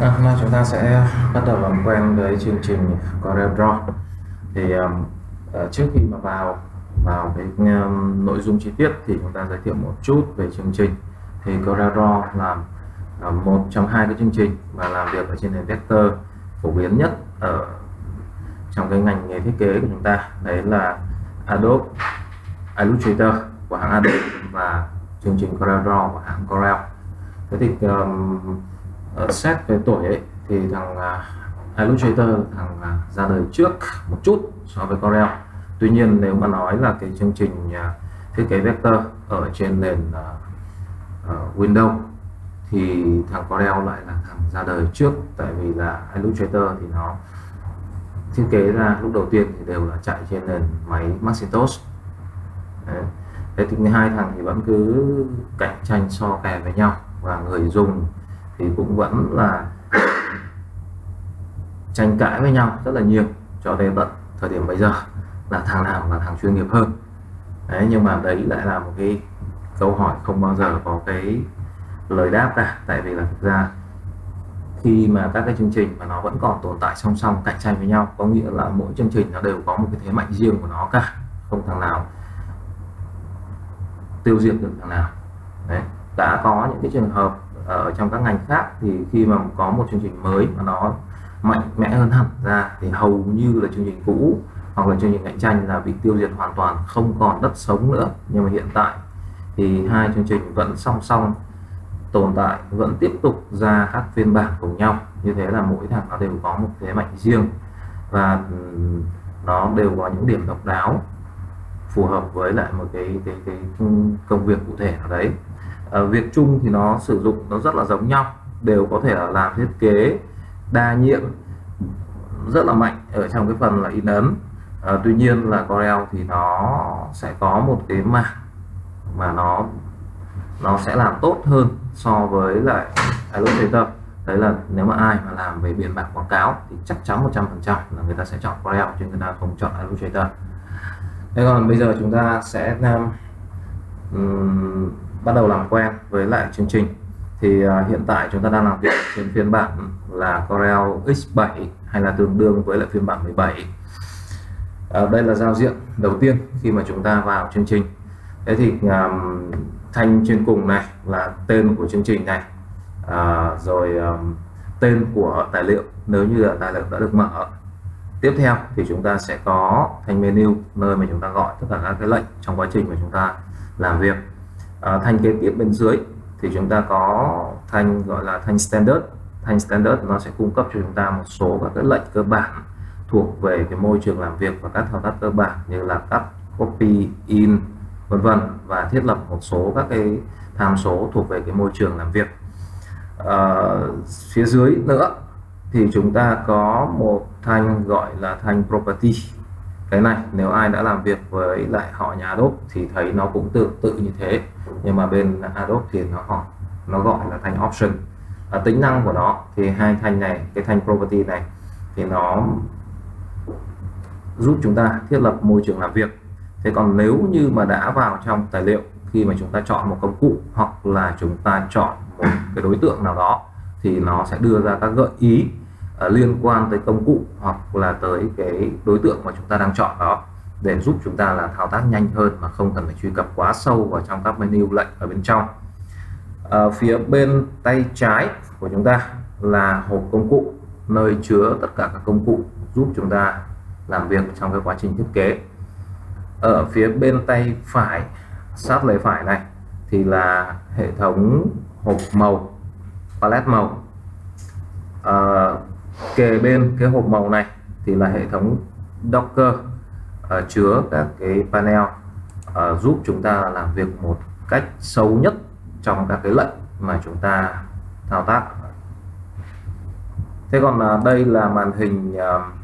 Hôm nay chúng ta sẽ bắt đầu làm quen với chương trình CorelDRAW. Thì trước khi mà vào vào cái nội dung chi tiết thì chúng ta giới thiệu một chút về chương trình. Thì CorelDRAW là một trong hai cái chương trình mà làm việc ở trên nền vector phổ biến nhất ở trong cái ngành nghề thiết kế của chúng ta, đấy là Adobe Illustrator của hãng Adobe và chương trình CorelDRAW của hãng Corel. Thế thì xét về tuổi ấy, thì thằng Illustrator ra đời trước một chút so với Corel. Tuy nhiên nếu mà nói là cái chương trình thiết kế vector ở trên nền Windows thì thằng Corel lại là thằng ra đời trước, tại vì là Illustrator thì nó thiết kế ra lúc đầu tiên thì đều là chạy trên nền máy Macintosh. Đấy. Thế thì hai thằng thì vẫn cứ cạnh tranh so kè với nhau, và người dùng thì cũng vẫn là tranh cãi với nhau rất là nhiều cho đến tận thời điểm bây giờ là thằng nào là thằng chuyên nghiệp hơn. Đấy, nhưng mà đấy lại là một cái câu hỏi không bao giờ có cái lời đáp cả, tại vì là thực ra khi mà các cái chương trình mà nó vẫn còn tồn tại song song cạnh tranh với nhau, có nghĩa là mỗi chương trình nó đều có một cái thế mạnh riêng của nó cả, không thằng nào tiêu diệt được thằng nào. Đấy, đã có những cái trường hợp ở trong các ngành khác thì khi mà có một chương trình mới mà nó mạnh mẽ hơn hẳn ra thì hầu như là chương trình cũ hoặc là chương trình cạnh tranh là bị tiêu diệt hoàn toàn, không còn đất sống nữa. Nhưng mà hiện tại thì hai chương trình vẫn song song tồn tại, vẫn tiếp tục ra các phiên bản cùng nhau. Như thế là mỗi thằng nó đều có một thế mạnh riêng và nó đều có những điểm độc đáo phù hợp với lại một cái công việc cụ thể ở đấy. Việc chung thì nó sử dụng nó rất là giống nhau, đều có thể là làm thiết kế đa nhiệm rất là mạnh ở trong cái phần là in ấn. Tuy nhiên là Corel thì nó sẽ có một cái mảng mà nó sẽ làm tốt hơn so với lại Illustrator. Đấy là nếu mà ai mà làm về biên bản quảng cáo thì chắc chắn 100% là người ta sẽ chọn Corel chứ người ta không chọn Illustrator. Thế còn bây giờ chúng ta sẽ bắt đầu làm quen với lại chương trình. Thì hiện tại chúng ta đang làm việc trên phiên bản là Corel X7 hay là tương đương với lại phiên bản 17. Đây là giao diện đầu tiên khi mà chúng ta vào chương trình. Thế thì thanh trên cùng này là tên của chương trình này, rồi tên của tài liệu nếu như là tài liệu đã được mở. Tiếp theo thì chúng ta sẽ có thanh menu nơi mà chúng ta gọi tất cả các cái lệnh trong quá trình mà chúng ta làm việc. Thanh kế tiếp bên dưới thì chúng ta có thanh gọi là thanh standard. Thanh standard nó sẽ cung cấp cho chúng ta một số các cái lệnh cơ bản thuộc về cái môi trường làm việc và các thao tác cơ bản như là cắt, copy, in, vân vân, và thiết lập một số các cái tham số thuộc về cái môi trường làm việc. Phía dưới nữa thì chúng ta có một thanh gọi là thanh property. Cái này nếu ai đã làm việc với lại họ nhà Adobe thì thấy nó cũng tương tự như thế, nhưng mà bên Adobe thì nó gọi là thanh option. Tính năng của nó thì hai thanh này, cái thanh property này thì nó giúp chúng ta thiết lập môi trường làm việc. Thế còn nếu như mà đã vào trong tài liệu, khi mà chúng ta chọn một công cụ hoặc là chúng ta chọn một cái đối tượng nào đó thì nó sẽ đưa ra các gợi ý liên quan tới công cụ hoặc là tới cái đối tượng mà chúng ta đang chọn đó, để giúp chúng ta là thao tác nhanh hơn mà không cần phải truy cập quá sâu vào trong các menu lệnh ở bên trong. Phía bên tay trái của chúng ta là hộp công cụ, nơi chứa tất cả các công cụ giúp chúng ta làm việc trong cái quá trình thiết kế. Ở phía bên tay phải sát lề phải này thì là hệ thống hộp màu, palette màu. Kề bên cái hộp màu này thì là hệ thống Docker chứa các cái panel giúp chúng ta làm việc một cách sâu nhất trong các cái lệnh mà chúng ta thao tác. Thế còn đây là màn hình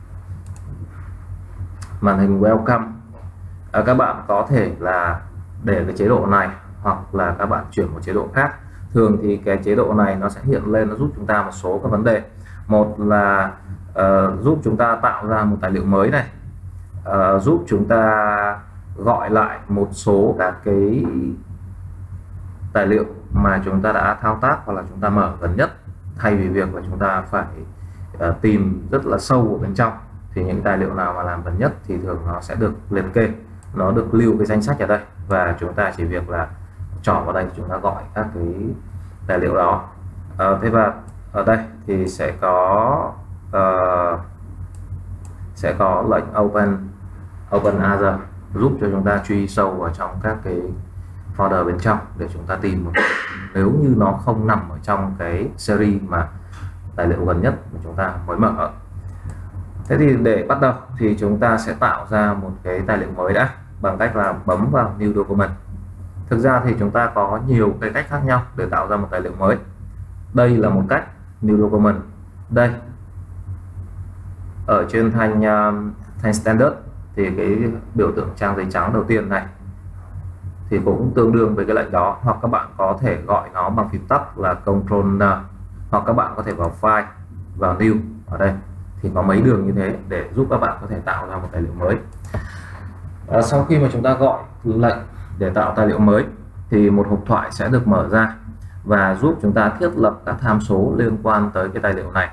welcome. Các bạn có thể là để cái chế độ này hoặc là các bạn chuyển một chế độ khác. Thường thì cái chế độ này nó sẽ hiện lên, nó giúp chúng ta một số các vấn đề. Một là giúp chúng ta tạo ra một tài liệu mới này, giúp chúng ta gọi lại một số các cái tài liệu mà chúng ta đã thao tác hoặc là chúng ta mở gần nhất thay vì việc là chúng ta phải tìm rất là sâu ở bên trong, thì những tài liệu nào mà làm gần nhất thì thường nó sẽ được liệt kê, nó được lưu cái danh sách ở đây, và chúng ta chỉ việc là chọn vào đây, chúng ta gọi các cái tài liệu đó. Thế và ở đây thì sẽ có lệnh open other giúp cho chúng ta truy sâu vào trong các cái folder bên trong để chúng ta tìm một, nếu như nó không nằm ở trong cái series mà tài liệu gần nhất mà chúng ta mới mở. Thế thì để bắt đầu thì chúng ta sẽ tạo ra một cái tài liệu mới đã, bằng cách là bấm vào New Document. Thực ra thì chúng ta có nhiều cái cách khác nhau để tạo ra một tài liệu mới. Đây là một cách, New Document. Đây, ở trên thanh Standard thì cái biểu tượng trang giấy trắng đầu tiên này thì cũng tương đương với cái lệnh đó, hoặc các bạn có thể gọi nó bằng phím tắt là Ctrl N, hoặc các bạn có thể vào File, vào New. Ở đây thì có mấy đường như thế để giúp các bạn có thể tạo ra một tài liệu mới. Sau khi mà chúng ta gọi lệnh để tạo tài liệu mới thì một hộp thoại sẽ được mở ra và giúp chúng ta thiết lập các tham số liên quan tới cái tài liệu này.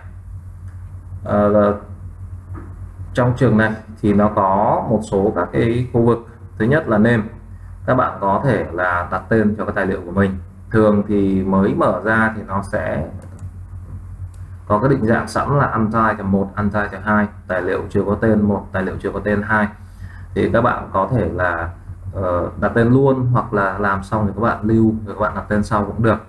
Trong trường này thì nó có một số các cái khu vực. Thứ nhất là name, các bạn có thể là đặt tên cho cái tài liệu của mình. Thường thì mới mở ra thì nó sẽ có cái định dạng sẵn là untitled 1, untitled 2, tài liệu chưa có tên 1, tài liệu chưa có tên 2. Thì các bạn có thể là đặt tên luôn, hoặc là làm xong thì các bạn lưu rồi các bạn đặt tên sau cũng được.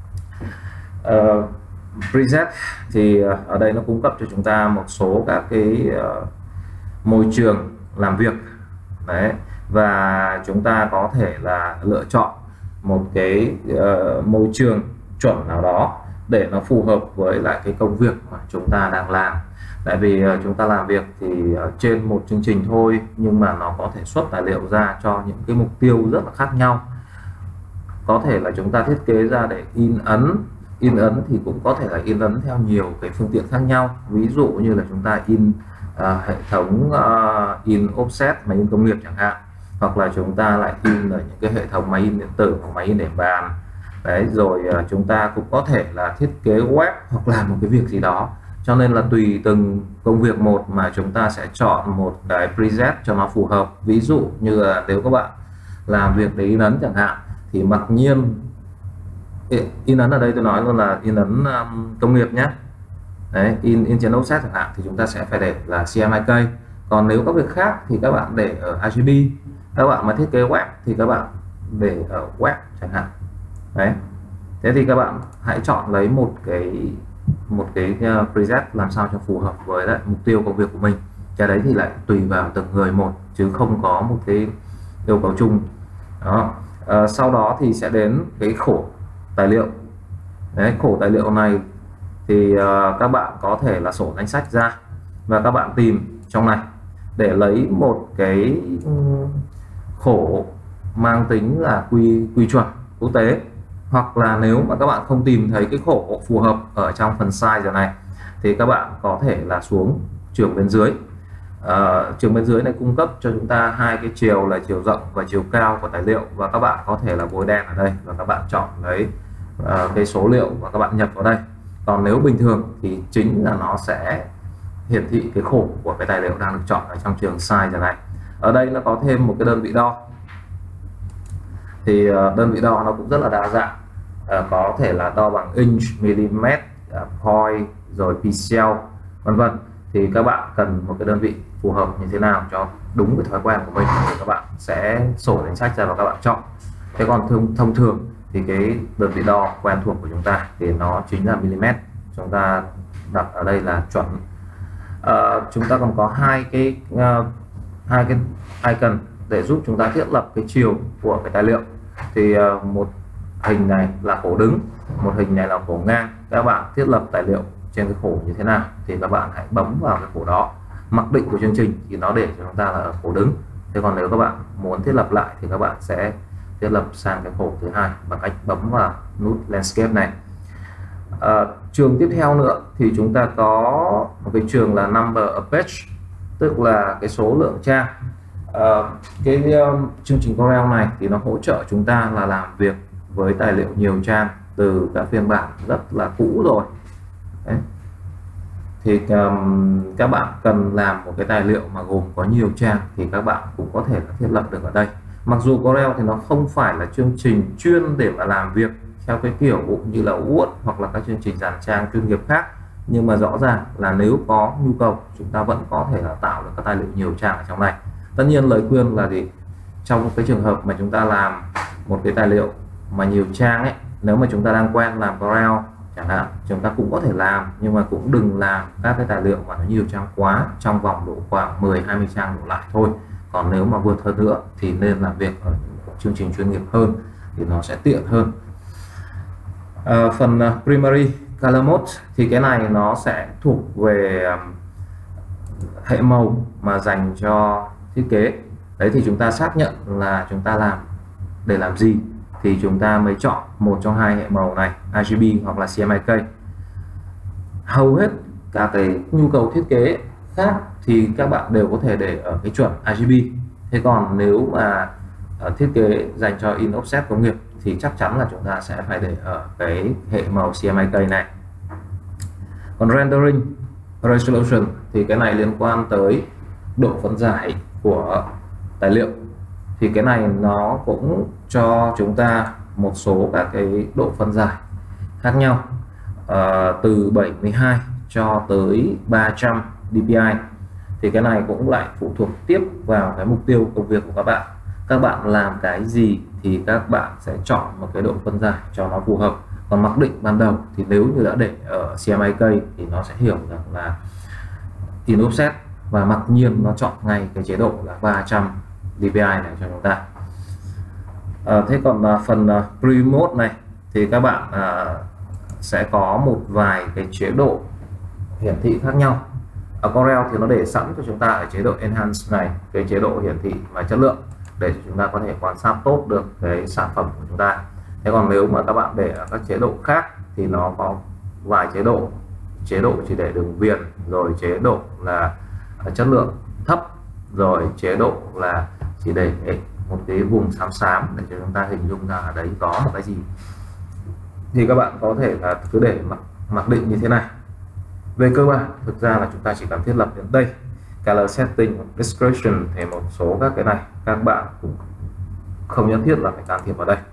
Preset thì ở đây nó cung cấp cho chúng ta một số các cái môi trường làm việc đấy, và chúng ta có thể là lựa chọn một cái môi trường chuẩn nào đó để nó phù hợp với lại cái công việc mà chúng ta đang làm. Tại vì chúng ta làm việc thì trên một chương trình thôi, nhưng mà nó có thể xuất tài liệu ra cho những cái mục tiêu rất là khác nhau. Có thể là chúng ta thiết kế ra để in ấn thì cũng có thể là in ấn theo nhiều cái phương tiện khác nhau. Ví dụ như là chúng ta in hệ thống in offset, máy in công nghiệp chẳng hạn, hoặc là chúng ta lại in ở những cái hệ thống máy in điện tử hoặc máy in để bàn đấy. Rồi chúng ta cũng có thể là thiết kế web hoặc làm một cái việc gì đó. Cho nên là tùy từng công việc một mà chúng ta sẽ chọn một cái preset cho nó phù hợp. Ví dụ như là nếu các bạn làm việc để in ấn chẳng hạn, thì mặc nhiên in ấn ở đây tôi nói luôn là in ấn công nghiệp nhé. Đấy, in trên offset chẳng hạn thì chúng ta sẽ phải để là CMYK. Còn nếu các việc khác thì các bạn để ở RGB. Các bạn mà thiết kế web thì các bạn để ở web chẳng hạn. Đấy. Thế thì các bạn hãy chọn lấy một cái preset làm sao cho phù hợp với lại mục tiêu công việc của mình. Cái đấy thì lại tùy vào từng người một, chứ không có một cái yêu cầu chung. Đó. Sau đó thì sẽ đến cái khổ tài liệu. Đấy, khổ tài liệu này thì các bạn có thể là sổ danh sách ra và các bạn tìm trong này để lấy một cái khổ mang tính là quy chuẩn quốc tế. Hoặc là nếu mà các bạn không tìm thấy cái khổ phù hợp ở trong phần size này thì các bạn có thể là xuống trường bên dưới. Trường bên dưới này cung cấp cho chúng ta hai cái chiều là chiều rộng và chiều cao của tài liệu, và các bạn có thể là bôi đen ở đây và các bạn chọn lấy cái số liệu và các bạn nhập vào đây. Còn nếu bình thường thì chính là nó sẽ hiển thị cái khổ của cái tài liệu đang được chọn ở trong trường size này. Ở đây nó có thêm một cái đơn vị đo. Thì đơn vị đo nó cũng rất là đa dạng, có thể là đo bằng inch, mm, point, rồi pixel, vân vân. Thì các bạn cần một cái đơn vị phù hợp như thế nào cho đúng cái thói quen của mình thì các bạn sẽ sổ danh sách ra và các bạn chọn. Thế còn thông thường thì cái đơn vị đo quen thuộc của chúng ta thì nó chính là mm. Chúng ta đặt ở đây là chuẩn. Chúng ta còn có hai cái icon để giúp chúng ta thiết lập cái chiều của cái tài liệu. Thì một hình này là khổ đứng, một hình này là khổ ngang. Các bạn thiết lập tài liệu trên cái khổ như thế nào thì các bạn hãy bấm vào cái khổ đó. Mặc định của chương trình thì nó để cho chúng ta là ở khổ đứng. Thế còn nếu các bạn muốn thiết lập lại thì các bạn sẽ thiết lập sang cái khổ thứ hai bằng cách bấm vào nút landscape này. Trường tiếp theo nữa thì chúng ta có một cái trường là number of page, tức là cái số lượng trang. Chương trình Corel này thì nó hỗ trợ chúng ta là làm việc với tài liệu nhiều trang từ các phiên bản rất là cũ rồi Đấy. Thì các bạn cần làm một cái tài liệu mà gồm có nhiều trang thì các bạn cũng có thể là thiết lập được ở đây. Mặc dù Corel thì nó không phải là chương trình chuyên để mà làm việc theo cái kiểu như là Word hoặc là các chương trình dàn trang chuyên nghiệp khác, nhưng mà rõ ràng là nếu có nhu cầu chúng ta vẫn có thể là tạo được các tài liệu nhiều trang ở trong này. Tất nhiên lời khuyên là gì, trong cái trường hợp mà chúng ta làm một cái tài liệu mà nhiều trang ấy, nếu mà chúng ta đang quen làm Corel chẳng hạn, chúng ta cũng có thể làm, nhưng mà cũng đừng làm các cái tài liệu mà nó nhiều trang quá, trong vòng độ khoảng 10-20 trang đổ lại thôi. Còn nếu mà vượt hơn nữa thì nên làm việc ở chương trình chuyên nghiệp hơn thì nó sẽ tiện hơn. Phần primary color mode thì cái này nó sẽ thuộc về hệ màu mà dành cho thiết kế. Đấy thì chúng ta xác nhận là chúng ta làm để làm gì thì chúng ta mới chọn một trong hai hệ màu này, RGB hoặc là CMYK. Hầu hết các cái nhu cầu thiết kế khác thì các bạn đều có thể để ở cái chuẩn RGB. Thế còn nếu mà thiết kế dành cho in offset công nghiệp thì chắc chắn là chúng ta sẽ phải để ở cái hệ màu CMYK này. Còn rendering resolution thì cái này liên quan tới độ phân giải của tài liệu, thì cái này nó cũng cho chúng ta một số các cái độ phân giải khác nhau, từ 72 cho tới 300 dpi. Thì cái này cũng lại phụ thuộc tiếp vào cái mục tiêu công việc của các bạn. Các bạn làm cái gì thì các bạn sẽ chọn một cái độ phân giải cho nó phù hợp. Còn mặc định ban đầu thì nếu như đã để ở CMYK thì nó sẽ hiểu rằng là in offset, và mặc nhiên nó chọn ngay cái chế độ là 300 dpi này cho chúng ta. Thế còn phần preview mode này thì các bạn sẽ có một vài cái chế độ hiển thị khác nhau. Ở Corel thì nó để sẵn cho chúng ta ở chế độ Enhance này, cái chế độ hiển thị và chất lượng để cho chúng ta có thể quan sát tốt được cái sản phẩm của chúng ta. Thế còn nếu mà các bạn để ở các chế độ khác thì nó có vài chế độ chỉ để đường viền, rồi chế độ là chất lượng thấp, rồi chế độ là chỉ để một cái vùng xám xám để cho chúng ta hình dung ra ở đấy có một cái gì, thì các bạn có thể là cứ để mặc định như thế này. Về cơ bản thực ra là chúng ta chỉ cần thiết lập đến đây. Color setting, description thì một số các cái này các bạn cũng không nhất thiết là phải can thiệp vào đây,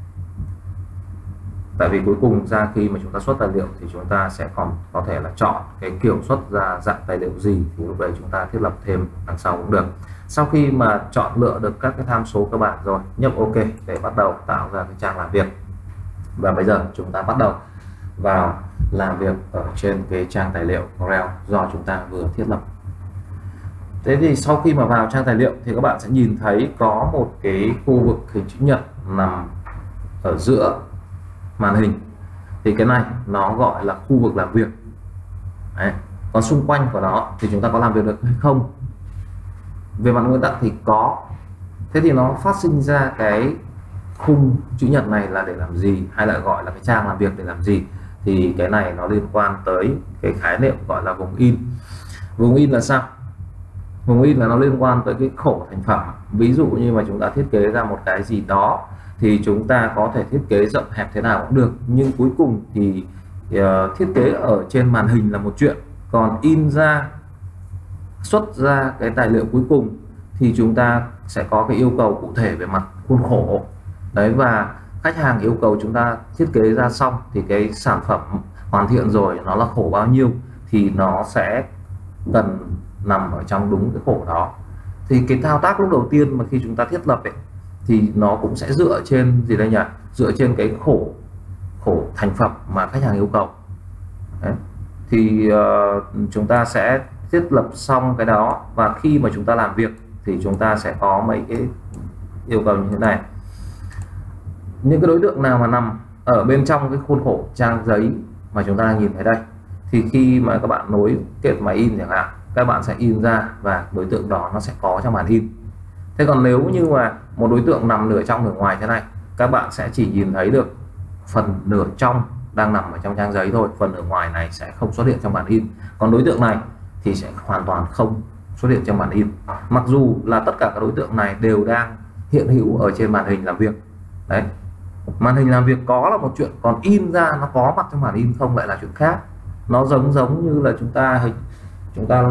tại vì cuối cùng ra khi mà chúng ta xuất tài liệu thì chúng ta sẽ còn có thể là chọn cái kiểu xuất ra dạng tài liệu gì, thì lúc đấy chúng ta thiết lập thêm đằng sau cũng được. Sau khi mà chọn lựa được các cái tham số cơ bản rồi, nhấp OK để bắt đầu tạo ra cái trang làm việc. Và bây giờ chúng ta bắt đầu vào làm việc ở trên cái trang tài liệu Corel do chúng ta vừa thiết lập. Thế thì sau khi mà vào trang tài liệu thì các bạn sẽ nhìn thấy có một cái khu vực hình chữ nhật nằm ở giữa màn hình, thì cái này nó gọi là khu vực làm việc. Đấy. Còn xung quanh của nó thì chúng ta có làm việc được hay không? Về mặt nguyên tắc thì có. Thế thì nó phát sinh ra cái khung chữ nhật này là để làm gì, hay là gọi là cái trang làm việc để làm gì, thì cái này nó liên quan tới cái khái niệm gọi là vùng in. Vùng in là sao? Vùng in là nó liên quan tới cái khổ thành phẩm. Ví dụ như mà chúng ta thiết kế ra một cái gì đó thì chúng ta có thể thiết kế rộng hẹp thế nào cũng được, nhưng cuối cùng thì thiết kế ở trên màn hình là một chuyện, còn in ra, xuất ra cái tài liệu cuối cùng thì chúng ta sẽ có cái yêu cầu cụ thể về mặt khuôn khổ đấy, và khách hàng yêu cầu chúng ta thiết kế ra xong thì cái sản phẩm hoàn thiện rồi nó là khổ bao nhiêu thì nó sẽ cần nằm ở trong đúng cái khổ đó. Thì cái thao tác lúc đầu tiên mà khi chúng ta thiết lập ấy, thì nó cũng sẽ dựa trên gì đây nhỉ, dựa trên cái khổ thành phẩm mà khách hàng yêu cầu. Đấy. Thì chúng ta sẽ thiết lập xong cái đó, và khi mà chúng ta làm việc thì chúng ta sẽ có mấy cái yêu cầu như thế này. Những cái đối tượng nào mà nằm ở bên trong cái khuôn khổ trang giấy mà chúng ta đang nhìn thấy đây, thì khi mà các bạn nối kết máy in chẳng hạn, các bạn sẽ in ra và đối tượng đó nó sẽ có trong màn in. Thế còn nếu như mà một đối tượng nằm nửa trong nửa ngoài thế này, các bạn sẽ chỉ nhìn thấy được phần nửa trong đang nằm ở trong trang giấy thôi, phần nửa ngoài này sẽ không xuất hiện trong bản in. Còn đối tượng này thì sẽ hoàn toàn không xuất hiện trong bản in, mặc dù là tất cả các đối tượng này đều đang hiện hữu ở trên màn hình làm việc. Đấy, màn hình làm việc có là một chuyện, còn in ra nó có mặt trong bản in không lại là chuyện khác. Nó giống như là chúng ta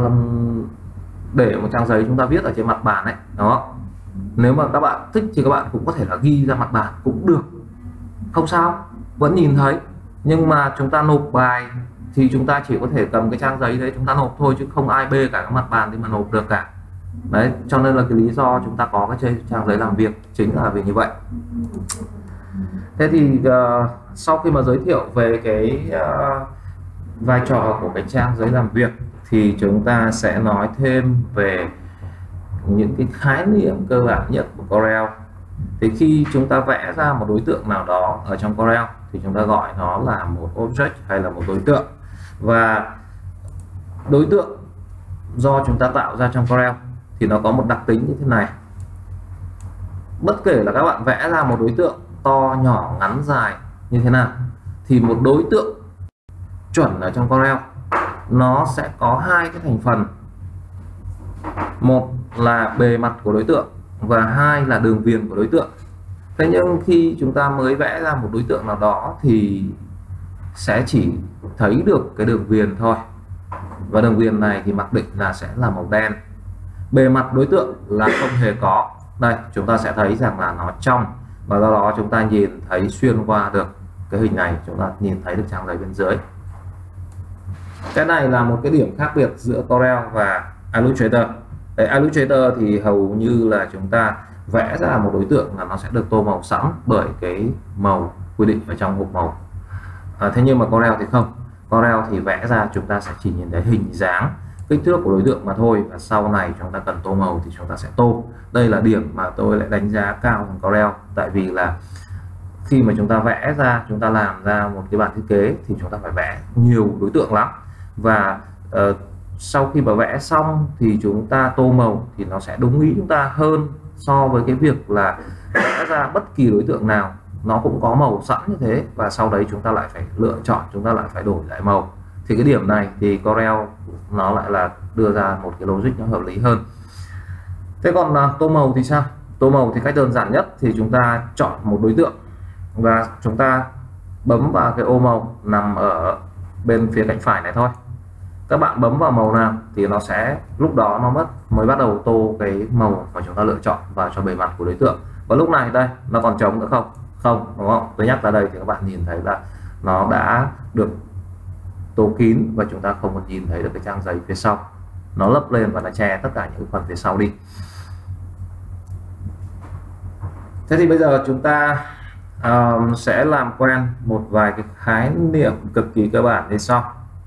để một trang giấy chúng ta viết ở trên mặt bàn ấy đó. Nếu mà các bạn thích thì các bạn cũng có thể là ghi ra mặt bàn cũng được, không sao, vẫn nhìn thấy. Nhưng mà chúng ta nộp bài thì chúng ta chỉ có thể cầm cái trang giấy đấy chúng ta nộp thôi, chứ không ai bê cả cái mặt bàn thì mà nộp được cả. Đấy, cho nên là cái lý do chúng ta có cái trang giấy làm việc chính là vì như vậy. Thế thì sau khi mà giới thiệu về cái vai trò của cái trang giấy làm việc thì chúng ta sẽ nói thêm về những cái khái niệm cơ bản nhất của Corel. Thì khi chúng ta vẽ ra một đối tượng nào đó ở trong Corel thì chúng ta gọi nó là một object hay là một đối tượng. Và đối tượng do chúng ta tạo ra trong Corel thì nó có một đặc tính như thế này. Bất kể là các bạn vẽ ra một đối tượng to, nhỏ, ngắn, dài như thế nào thì một đối tượng chuẩn ở trong Corel nó sẽ có hai cái thành phần. Một là bề mặt của đối tượng và hai là đường viền của đối tượng. Thế nhưng khi chúng ta mới vẽ ra một đối tượng nào đó thì sẽ chỉ thấy được cái đường viền thôi. Và đường viền này thì mặc định là sẽ là màu đen. Bề mặt đối tượng là không hề có. Đây, chúng ta sẽ thấy rằng là nó trong, và do đó chúng ta nhìn thấy xuyên qua được cái hình này, chúng ta nhìn thấy được trang giấy bên dưới. Cái này là một cái điểm khác biệt giữa Corel và Illustrator. Đấy, Illustrator thì hầu như là chúng ta vẽ ra một đối tượng là nó sẽ được tô màu sẵn bởi cái màu quy định ở trong hộp màu. Thế nhưng mà Corel thì không. Corel thì vẽ ra chúng ta sẽ chỉ nhìn thấy hình dáng, kích thước của đối tượng mà thôi, và sau này chúng ta cần tô màu thì chúng ta sẽ tô. Đây là điểm mà tôi lại đánh giá cao thằng Corel, tại vì là khi mà chúng ta vẽ ra, chúng ta làm ra một cái bản thiết kế thì chúng ta phải vẽ nhiều đối tượng lắm, và sau khi mà vẽ xong thì chúng ta tô màu thì nó sẽ đúng ý chúng ta hơn so với cái việc là vẽ ra bất kỳ đối tượng nào nó cũng có màu sẵn như thế, và sau đấy chúng ta lại phải lựa chọn, chúng ta lại phải đổi lại màu. Thì cái điểm này thì Corel nó lại là đưa ra một cái logic nó hợp lý hơn. Thế còn tô màu thì sao? Tô màu thì cách đơn giản nhất thì chúng ta chọn một đối tượng và chúng ta bấm vào cái ô màu nằm ở bên phía cạnh phải này thôi. Các bạn bấm vào màu nào thì nó sẽ lúc đó nó mới bắt đầu tô cái màu mà chúng ta lựa chọn vào cho bề mặt của đối tượng. Và lúc này đây nó còn trống nữa không? Không, đúng không? Tôi nhắc ra đây thì các bạn nhìn thấy là nó đã được tô kín và chúng ta không còn nhìn thấy được cái trang giấy phía sau. Nó lấp lên và nó che tất cả những phần phía sau đi. Thế thì bây giờ chúng ta sẽ làm quen một vài cái khái niệm cực kỳ cơ bản như sau.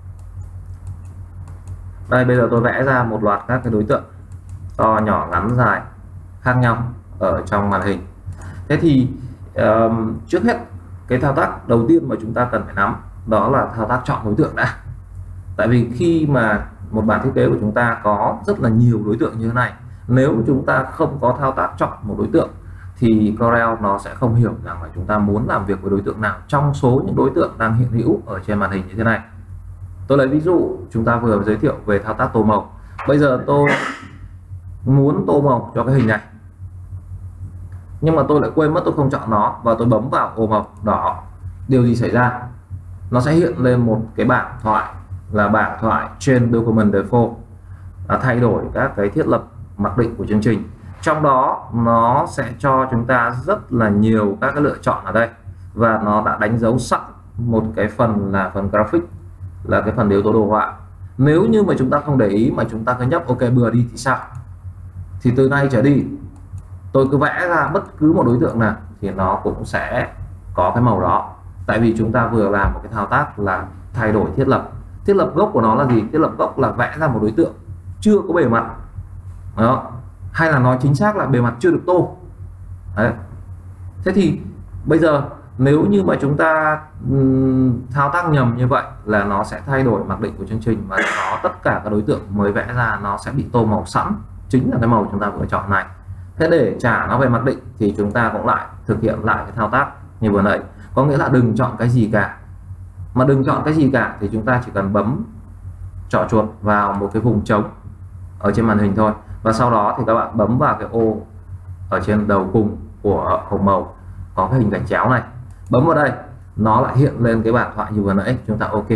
Đây, bây giờ tôi vẽ ra một loạt các cái đối tượng to, nhỏ, ngắn, dài khác nhau ở trong màn hình. Thế thì trước hết cái thao tác đầu tiên mà chúng ta cần phải nắm đó là thao tác chọn đối tượng đã. Tại vì khi mà một bản thiết kế của chúng ta có rất là nhiều đối tượng như thế này, nếu chúng ta không có thao tác chọn một đối tượng thì Corel nó sẽ không hiểu rằng là chúng ta muốn làm việc với đối tượng nào trong số những đối tượng đang hiện hữu ở trên màn hình như thế này. Tôi lấy ví dụ chúng ta vừa giới thiệu về thao tác tô màu. Bây giờ tôi muốn tô màu cho cái hình này, nhưng mà tôi lại quên mất tôi không chọn nó và tôi bấm vào ô màu đỏ. Điều gì xảy ra? Nó sẽ hiện lên một cái bảng thoại là bảng thoại trên Document Default, thay đổi các cái thiết lập mặc định của chương trình. Trong đó nó sẽ cho chúng ta rất là nhiều các cái lựa chọn ở đây, và nó đã đánh dấu sẵn một cái phần là phần graphic, là cái phần yếu tố đồ họa. Nếu như mà chúng ta không để ý mà chúng ta cứ nhấp OK bừa đi thì sao? Thì từ nay trở đi tôi cứ vẽ ra bất cứ một đối tượng nào thì nó cũng sẽ có cái màu đó. Tại vì chúng ta vừa làm một cái thao tác là thay đổi thiết lập. Thiết lập gốc của nó là gì? Thiết lập gốc là vẽ ra một đối tượng chưa có bề mặt đó, hay là nói chính xác là bề mặt chưa được tô. Đấy. Thế thì bây giờ nếu như mà chúng ta thao tác nhầm như vậy là nó sẽ thay đổi mặc định của chương trình, và nó tất cả các đối tượng mới vẽ ra nó sẽ bị tô màu sẵn, chính là cái màu chúng ta vừa chọn này. Thế để trả nó về mặc định thì chúng ta cũng lại thực hiện lại cái thao tác như vừa nãy, có nghĩa là đừng chọn cái gì cả. Mà đừng chọn cái gì cả thì chúng ta chỉ cần bấm trỏ chuột vào một cái vùng trống ở trên màn hình thôi, và sau đó thì các bạn bấm vào cái ô ở trên đầu cùng của hộp màu có cái hình gạch chéo này, bấm vào đây nó lại hiện lên cái bảng thoại như vừa nãy. Chúng ta OK,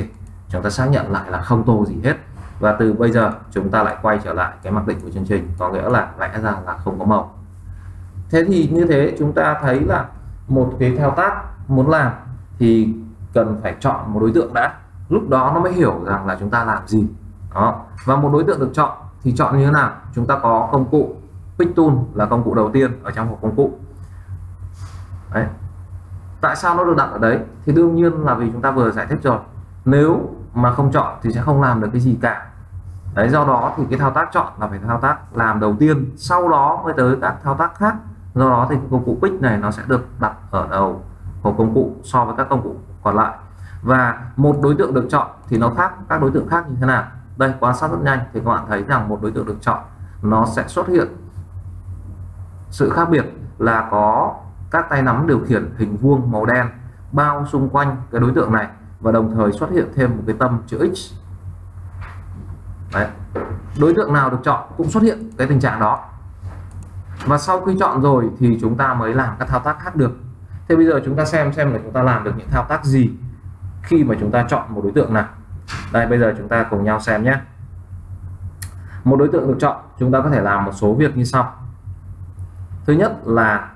chúng ta xác nhận lại là không tô gì hết, và từ bây giờ chúng ta lại quay trở lại cái mặc định của chương trình, có nghĩa là vẽ ra là không có màu. Thế thì như thế chúng ta thấy là một cái thao tác muốn làm thì cần phải chọn một đối tượng đã, lúc đó nó mới hiểu rằng là chúng ta làm gì đó. Và một đối tượng được chọn thì chọn như thế nào? Chúng ta có công cụ Pick Tool là công cụ đầu tiên ở trong hộp công cụ. Đấy. Tại sao nó được đặt ở đấy? Thì đương nhiên là vì chúng ta vừa giải thích rồi, nếu mà không chọn thì sẽ không làm được cái gì cả. Đấy, do đó thì cái thao tác chọn là phải thao tác làm đầu tiên, sau đó mới tới các thao tác khác. Do đó thì công cụ Pick này nó sẽ được đặt ở đầu hộp công cụ so với các công cụ còn lại. Và một đối tượng được chọn thì nó khác các đối tượng khác như thế nào? Đây, quan sát rất nhanh thì các bạn thấy rằng một đối tượng được chọn nó sẽ xuất hiện sự khác biệt là có các tay nắm điều khiển hình vuông màu đen bao xung quanh cái đối tượng này, và đồng thời xuất hiện thêm một cái tâm chữ X. Đấy. Đối tượng nào được chọn cũng xuất hiện cái tình trạng đó. Và sau khi chọn rồi thì chúng ta mới làm các thao tác khác được. Thế bây giờ chúng ta xem là chúng ta làm được những thao tác gì khi mà chúng ta chọn một đối tượng nào. Đây, bây giờ chúng ta cùng nhau xem nhé. Một đối tượng được chọn, chúng ta có thể làm một số việc như sau. Thứ nhất là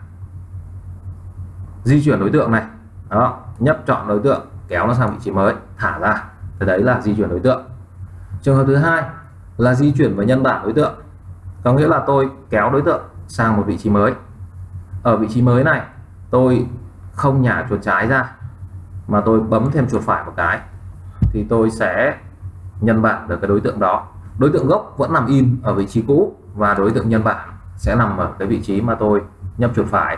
di chuyển đối tượng này. Đó, nhấp chọn đối tượng, kéo nó sang vị trí mới, thả ra. Thì đấy là di chuyển đối tượng. Trường hợp thứ hai là di chuyển và nhân bản đối tượng. Có nghĩa là tôi kéo đối tượng sang một vị trí mới. Ở vị trí mới này tôi không nhả chuột trái ra mà tôi bấm thêm chuột phải một cái thì tôi sẽ nhân bản được cái đối tượng đó. Đối tượng gốc vẫn nằm in ở vị trí cũ và đối tượng nhân bản sẽ nằm ở cái vị trí mà tôi nhấp chuột phải.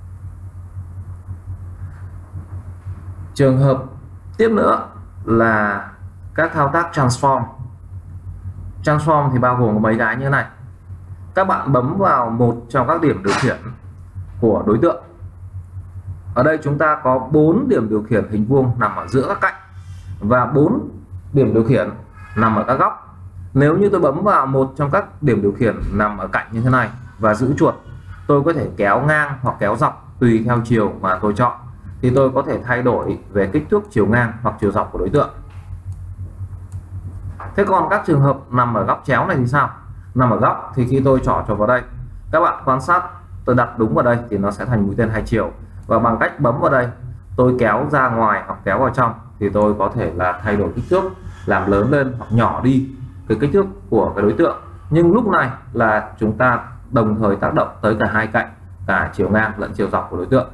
Trường hợp tiếp nữa là các thao tác transform. Transform thì bao gồm có mấy cái như thế này. Các bạn bấm vào một trong các điểm điều khiển của đối tượng. Ở đây chúng ta có 4 điểm điều khiển hình vuông nằm ở giữa các cạnh và 4 điểm điều khiển nằm ở các góc. Nếu như tôi bấm vào một trong các điểm điều khiển nằm ở cạnh như thế này và giữ chuột, tôi có thể kéo ngang hoặc kéo dọc tùy theo chiều mà tôi chọn, thì tôi có thể thay đổi về kích thước chiều ngang hoặc chiều dọc của đối tượng. Thế còn các trường hợp nằm ở góc chéo này thì sao? Nằm ở góc thì khi tôi trỏ vào đây, các bạn quan sát tôi đặt đúng vào đây thì nó sẽ thành mũi tên hai chiều, và bằng cách bấm vào đây tôi kéo ra ngoài hoặc kéo vào trong thì tôi có thể là thay đổi kích thước, làm lớn lên hoặc nhỏ đi cái kích thước của cái đối tượng. Nhưng lúc này là chúng ta đồng thời tác động tới cả hai cạnh, cả chiều ngang lẫn chiều dọc của đối tượng.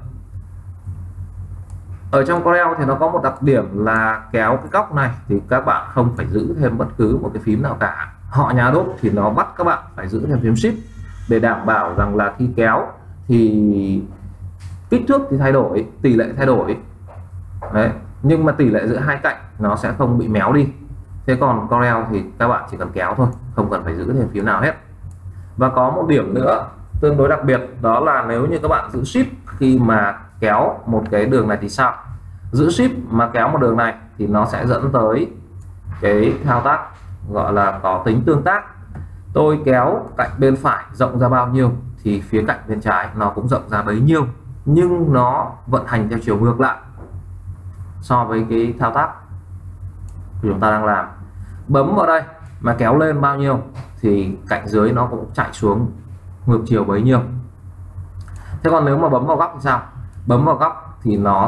Ở trong Corel thì nó có một đặc điểm là kéo cái góc này thì các bạn không phải giữ thêm bất cứ một cái phím nào cả. Họ nhà đốt thì nó bắt các bạn phải giữ thêm phím Shift để đảm bảo rằng là khi kéo thì kích thước thì thay đổi, tỷ lệ thay đổi. Đấy, nhưng mà tỷ lệ giữa hai cạnh nó sẽ không bị méo đi. Thế còn Corel thì các bạn chỉ cần kéo thôi, không cần phải giữ thêm phím nào hết. Và có một điểm nữa tương đối đặc biệt, đó là nếu như các bạn giữ Shift khi mà kéo một cái đường này thì sao? Giữ Shift mà kéo một đường này thì nó sẽ dẫn tới cái thao tác gọi là có tính tương tác. Tôi kéo cạnh bên phải rộng ra bao nhiêu thì phía cạnh bên trái nó cũng rộng ra bấy nhiêu, nhưng nó vận hành theo chiều ngược lại so với cái thao tác chúng ta đang làm. Bấm vào đây mà kéo lên bao nhiêu thì cạnh dưới nó cũng chạy xuống ngược chiều bấy nhiêu. Thế còn nếu mà bấm vào góc thì sao? Bấm vào góc thì nó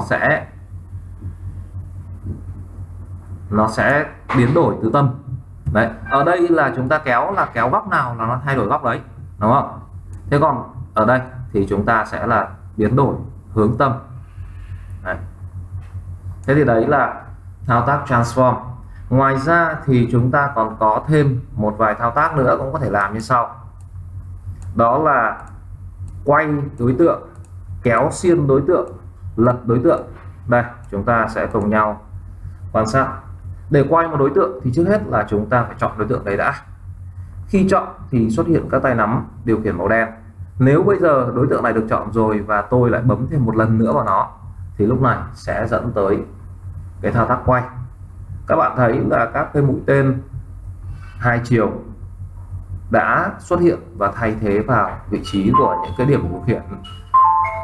sẽ biến đổi tứ tâm. Đấy, ở đây là chúng ta kéo là kéo góc nào là nó thay đổi góc đấy, đúng không? Thế còn ở đây thì chúng ta sẽ là biến đổi hướng tâm. Đấy. Thế thì đấy là thao tác transform. Ngoài ra thì chúng ta còn có thêm một vài thao tác nữa cũng có thể làm như sau. Đó là quay đối tượng, kéo xiên đối tượng, lật đối tượng. Đây, chúng ta sẽ cùng nhau quan sát. Để quay một đối tượng thì trước hết là chúng ta phải chọn đối tượng đấy đã. Khi chọn thì xuất hiện các tay nắm điều khiển màu đen. Nếu bây giờ đối tượng này được chọn rồi và tôi lại bấm thêm một lần nữa vào nó thì lúc này sẽ dẫn tới cái thao tác quay. Các bạn thấy là các cái mũi tên hai chiều đã xuất hiện và thay thế vào vị trí của những cái điểm điều khiển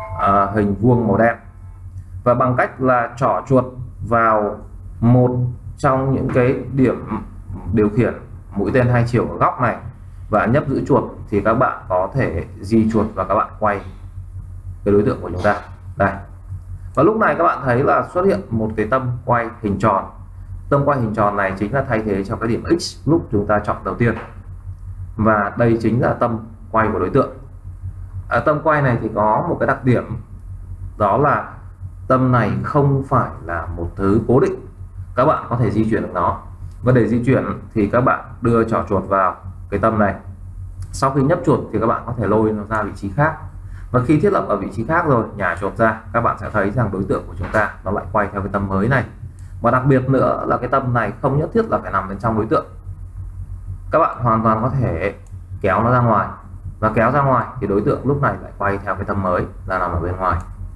hình vuông màu đen. Và bằng cách là trỏ chuột vào một trong những cái điểm điều khiển mũi tên hai chiều ở góc này và nhấp giữ chuột thì các bạn có thể di chuột và các bạn quay cái đối tượng của chúng ta đây. Và lúc này các bạn thấy là xuất hiện một cái tâm quay hình tròn. Tâm quay hình tròn này chính là thay thế cho cái điểm X lúc chúng ta chọn đầu tiên, và đây chính là tâm quay của đối tượng. Tâm quay này thì có một cái đặc điểm, đó là tâm này không phải là một thứ cố định, các bạn có thể di chuyển được nó. Và để di chuyển thì các bạn đưa trỏ chuột vào cái tâm này, sau khi nhấp chuột thì các bạn có thể lôi nó ra vị trí khác, và khi thiết lập ở vị trí khác rồi nhả chuột ra, các bạn sẽ thấy rằng đối tượng của chúng ta nó lại quay theo cái tâm mới này. Và đặc biệt nữa là cái tâm này không nhất thiết là phải nằm bên trong đối tượng, các bạn hoàn toàn có thể kéo nó ra ngoài, và kéo ra ngoài thì đối tượng lúc này lại quay theo cái tâm mới là nằm ở bên ngoài.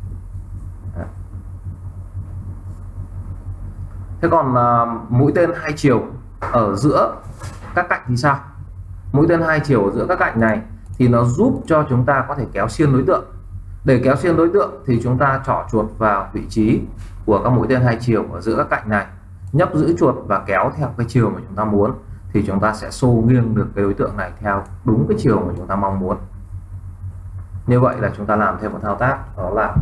Thế còn mũi tên hai chiều ở giữa các cạnh thì sao? Mũi tên hai chiều ở giữa các cạnh này thì nó giúp cho chúng ta có thể kéo xiên đối tượng. Để kéo xiên đối tượng thì chúng ta trỏ chuột vào vị trí của các mũi tên hai chiều ở giữa các cạnh này, nhấp giữ chuột và kéo theo cái chiều mà chúng ta muốn, thì chúng ta sẽ xô nghiêng được cái đối tượng này theo đúng cái chiều mà chúng ta mong muốn. Như vậy là chúng ta làm thêm một thao tác, đó là